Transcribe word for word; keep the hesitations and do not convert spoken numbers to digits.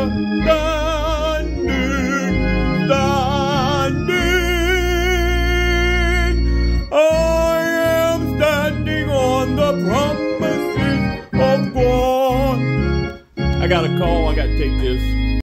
standing, standing. I am standing on the promises of God. I got a call. I got to take this.